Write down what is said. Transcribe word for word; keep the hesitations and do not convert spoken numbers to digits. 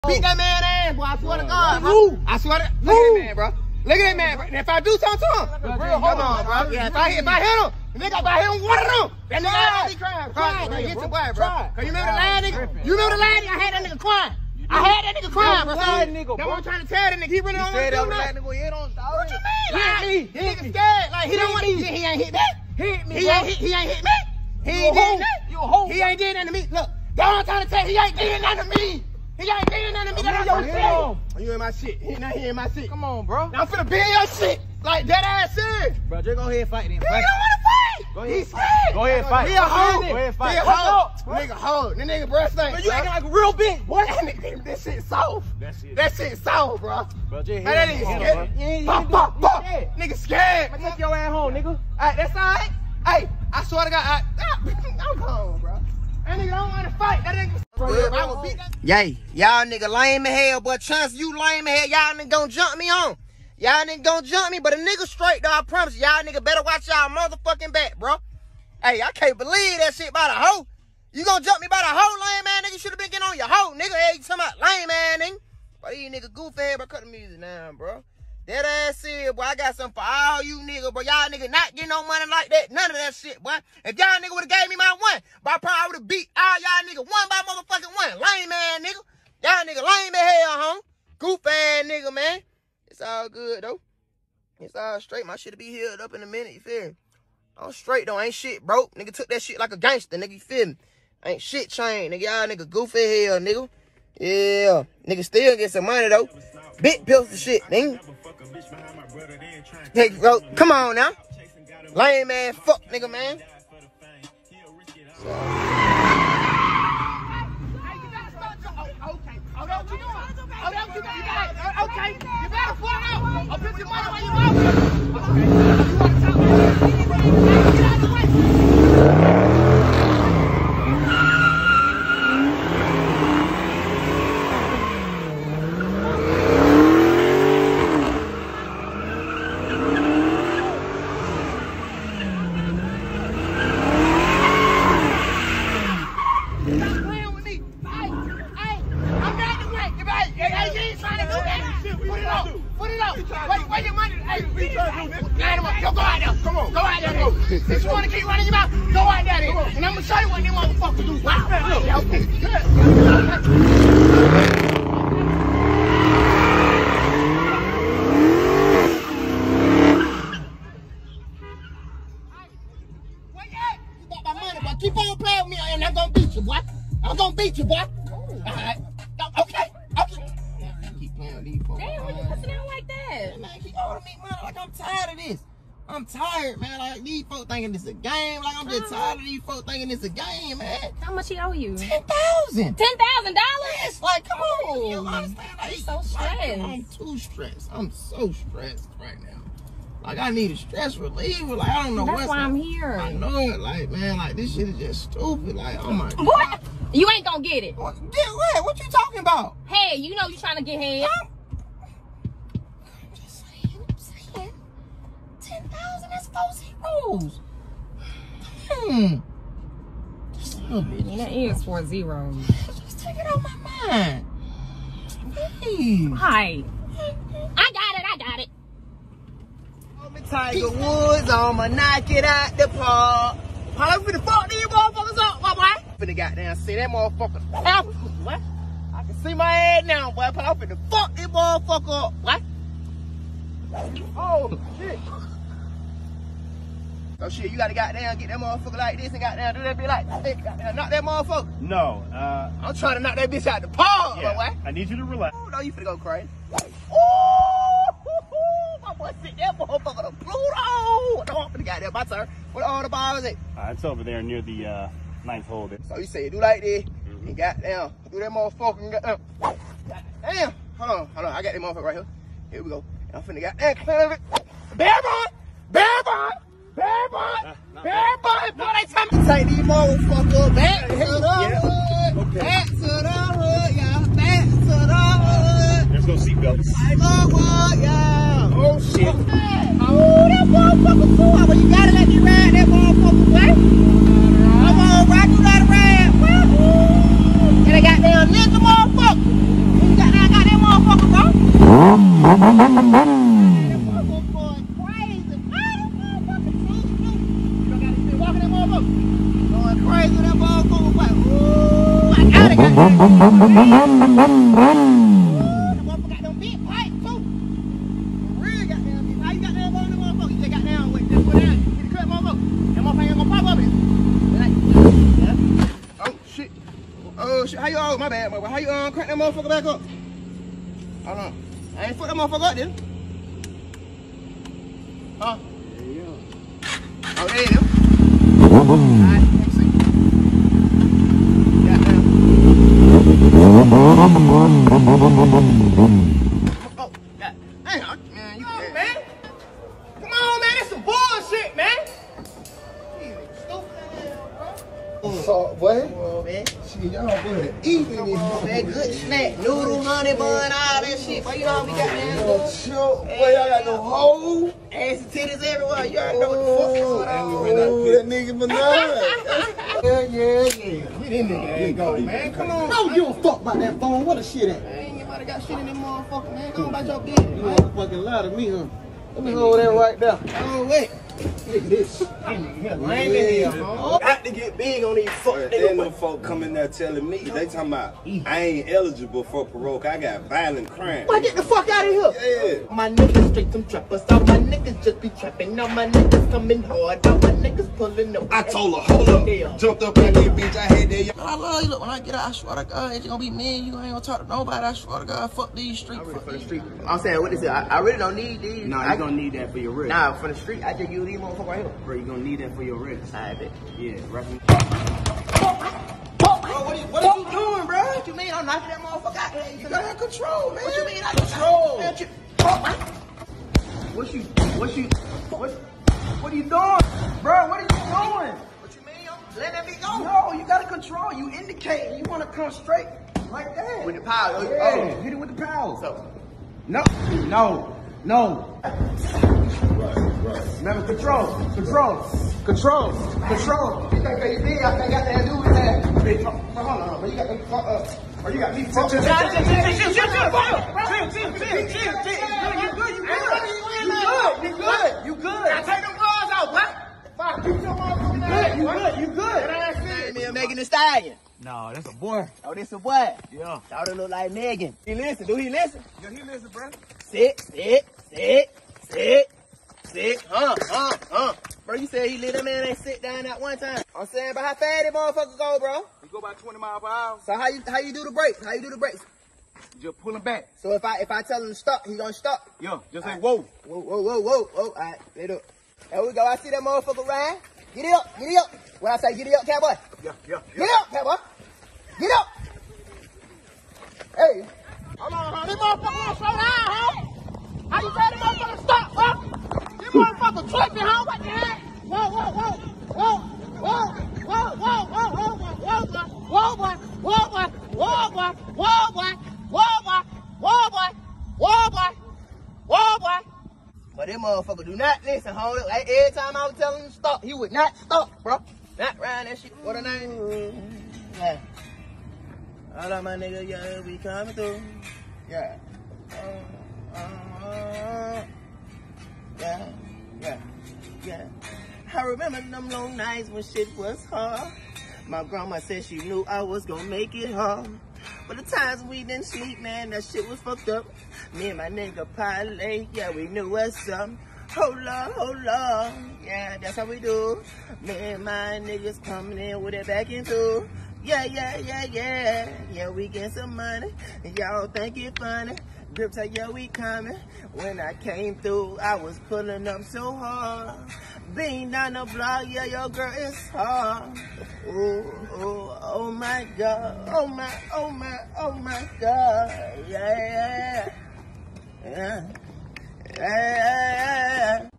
Beat that man ass, boy. I swear to God, bro. I swear to Look at that man, bro. Look at that man, bro. And if I do something to him, come on, bro. Yeah, if I, if I hit him, the nigga, if I hit him, one of them. That nigga ain't crying. Crying, bro. Get your boy, bro. Cause you remember the line, nigga? You remember the line, nigga? I had that nigga crying. I had that nigga crying, bro. That's what I'm trying to tell that nigga. He really don't want to do nothing. What you mean? Like, he nigga scared. Like, he don't want to. He ain't hit that. Hit me, He ain't hit He ain't hit me. He ain't did that. He ain't did nothing to me. Look, that's what I'm trying to tell you. He ain't did nothing to me. He ain't did nothing to me. That's your shit. You in my shit. He not here in my shit. Come on, bro. Now I'm finna be in your shit. Like, that ass serious. Bro, just go ahead and fight then. He don't want to fight. Go ahead. He's scared. Go ahead and fight. He a hoe. Go ahead and fight. He a hoe. Nigga hoe. The nigga breast thing. You acting like a real bitch. Boy, that nigga, that shit soft. That shit. That shit soft, bro. Bro, just hit that nigga scared. Pop, pop, pop. Nigga scared. Take your ass home, nigga. All right, that's all right. Hey, I swear to God, I, I'm home, bro. That nigga don't want to fight. That nigga. I will beat that. Yay, y'all nigga lame as hell, but chance you lame as hell. Y'all nigga gonna jump me on. Y'all nigga gonna jump me, but a nigga straight though, I promise you. Y'all nigga better watch y'all motherfucking back, bro. Hey, I can't believe that shit by the hoe. You gonna jump me by the hoe, lame man, nigga? You should have been getting on your hoe, nigga. Hey, you talking about lame man, nigga? But these nigga goofy head, bro. Cut the music now, bro. That ass here, boy. I got something for all you niggas, but y'all nigga not getting no money like that. None of that shit, boy. If y'all nigga would have gave me my one, but I probably would have beat all y'all nigga one by motherfucking one. Lame man, nigga. Y'all nigga lame as hell, huh? Goof ass nigga, man. It's all good, though. It's all straight. My shit'll be healed up in a minute, you feel me? I'm straight, though. Ain't shit broke. Nigga took that shit like a gangster, nigga, you feel me? Ain't shit changed, nigga. Y'all nigga goofy as hell, nigga. Yeah. Nigga still get some money, though. Big pills and shit, nigga. Hey, bro, come on now. Lame man, fuck nigga, man. So. Okay, you better pull it out. I'll put your money where you want. Okay. You want to talk about it? Get out of the way. If you want to keep running your mouth, go out there then. And I'm going to show you what them motherfuckers do. Wow. Yeah, okay. Good. Where you at? You got my money, boy. Keep on playing with me and I'm going to beat you, boy. I'm going to beat you, boy. All right. Okay. Okay. Keep playing with these folks. Damn, what you pussing out like that? Man, keep holding me money like I'm tired of this. I'm tired, man. Like, these folks thinking this a game. Like, I'm just tired of these folks thinking this a game, man. How much he owe you? ten thousand. ten thousand dollars? Yes, like, come on. You understand? Like, I'm so stressed. Like, I'm too stressed. I'm so stressed right now. Like, I need a stress reliever. Like, I don't know That's what's why I'm like, here. I know it. Like, man, like, this shit is just stupid. Like, oh my God. What? You ain't gonna get it. What? Get what? What you talking about? Hey, you know you trying to get head. I'm, I'm just saying. I'm saying. ten thousand, that's four zeros. Hmm. Just a little bit. Yeah, that is four zeros. Just take it off my mind. Please. Hi. I got it, I got it. I'm a Tiger Woods, I'ma knock it out the park. I'm finna fuck these motherfuckers up, my boy. I'm finna goddamn see that motherfucker. What? I can see my head now, boy. I'm finna fuck this motherfucker up. What? Oh, shit. Oh shit, you gotta goddamn get that motherfucker like this and goddamn do that bitch like hey, goddamn knock that motherfucker. No, uh... I'm trying to knock that bitch out the park, yeah, my boy. I need you to relax. Oh, no, you finna go crazy. Oh, my boy sit that motherfucker to Pluto. No, I'm finna goddamn my turn. Where all the balls at? Uh, it's over there near the uh, ninth hole there. So you say do like this, mm-hmm. and goddamn, do that motherfucker and goddamn. Goddamn, hold on, hold on, I got that motherfucker right here. Here we go. I'm finna goddamn clean it. Bear bond, bear bond. Bear bond! Uh, Bear bond! Boy, they tell me take these motherfuckers back to the hood. Okay. Back to the hood, y'all. Back to the hood. There's no seatbelts. I know what, y'all. Oh, shit. Oh, that motherfucker too. But you gotta let me ride that motherfucker, right? Come on, rock, you gotta ride. And they got damn ninja motherfucker. Crazy with that motherfucker, boy. Ooh, I got it, got it. Ooh, the motherfucker got them big pipes, too. Real goddamn big. How you got down on the motherfucker? You just got down, wait, just go down. Get the cut, motherfucker. That motherfucker ain't gonna pop up it. Yeah. Oh, shit. Oh, shit. How you, oh, my bad, motherfucker. How you um, crank that motherfucker back up? Hold on. I ain't fuck that motherfucker up, then. Huh? There you go. Oh, there you go. Alright, let's see. Goddamn. Oh, God. Hang on, man. You can, man. Come on, man. That's some bullshit, man. So, boy, Oh, man. shit, y'all good eating Come this. on, man. Good snack. Noodle, honey bun, all that shit. Boy, you know how we got there. Choke, boy, y'all got no hole. Ass and titties everywhere. You already know what the fuck going on. Oh, that nigga benign. Yeah, yeah, yeah. Get in there. There you go, man. Come on. Don't give a fuck about that phone. What the shit at? Man, you might have got shit in this motherfucker, man. Go about your business, You man. motherfucking lie to me, huh? Let me hold that right there. Oh, wait. Look at this. Lame in here, huh? Got to get big on these fuck niggas. Then them folk come in there telling me, they talking about, I ain't eligible for parole, I got violent crime. Boy, get the fuck out of here. Yeah. My niggas straight some trappers. All my niggas just be trapping. All my niggas coming hard. All my niggas pulling up. I told her, hold up. Jumped up in that bitch, I had that. I love you. Look, when I get out, I swear to God, it's gonna be me and you. I ain't gonna talk to nobody. I swear to God, fuck these streets. Fuck For the these. street. I'm saying, what is it? I, I really don't need these. Nah, I, you gonna need that for your rest. Nah, for the street, I just use these motherfuckers right here. Bro, you gonna need that for your rest. I bet. Yeah, right. Bro, what are you, what are you doing, bro? What you mean? I'm knocking that motherfucker out there. You gotta have control, man. What you mean? I control. Man, you, What you, what you, what, what are you doing? Bro, what are you doing? what you mean? I'm letting me go. No, you gotta control. You indicate. You wanna come straight like that. With the power. Oh, Yeah, oh. hit it with the power. So, No, no, no. Remember, control, control, control, control. you think they big? I think I got to do with that. Bitch, hold on, hold on. You got me fucked up. Or you got me fucked up. Chill, chill, chill, chill, chill, chill, chill, chill, chill, chill, chill. You good, you good, you good, you good, you good. I take them gloves out, what? Fuck, keep your motherfucking ass. You good, you good. That's me, Megan Thee Stallion. No, that's a boy. Oh, this a boy. Yeah. Thought it look like Megan. He listen, do he listen? Yeah, he listen, bro. Sit, sit, sit, sit, sit, huh, huh, huh. Bro, you said he let that man ain't sit down that one time. I'm saying, but how fast that motherfucker go, bro? We go about twenty miles per hour. So how you how you do the brakes? How you do the brakes? Just pull him back. So if I if I tell him to stop, he gonna stop. Yeah, just say whoa. Whoa, whoa, whoa, whoa, whoa. All right, let it up. There we go. I see that motherfucker ride. Get it up, get it up. When I say get it up, cowboy. Yeah, yeah, Get up, cowboy. Get up. Hey. Hold on, huh? This motherfucker won't slow down, huh? How you tell the motherfucker to stop, huh? This motherfucker tripping, huh? What the heck? Whoa, whoa, whoa, whoa, whoa, whoa, whoa, whoa, whoa, whoa, whoa, whoa, boy, whoa, boy, whoa, boy, whoa, boy, whoa, boy, whoa, boy, whoa, boy, whoa, boy. But this motherfucker do not listen, hold it. Like every time I was telling him to stop, he would not stop, bro. Not riding that shit. What a name? Yeah. All of my niggas, yeah, we coming through. Yeah. Uh, uh, yeah, yeah, yeah. I remember them long nights when shit was hard. My grandma said she knew I was gonna make it hard. But the times we didn't sleep, man, that shit was fucked up. Me and my nigga parlay, yeah, we knew what's up. Hold up, hold up, yeah, that's how we do. Me and my niggas coming in with it back into. Yeah, yeah, yeah, yeah, yeah, we get some money, and y'all think it funny. Grip say, yeah, we coming. When I came through, I was pulling up so hard. Being down the block, yeah, your girl is hard. Oh, oh, oh my God, oh my, oh my, oh my God, yeah, yeah, yeah, yeah, yeah.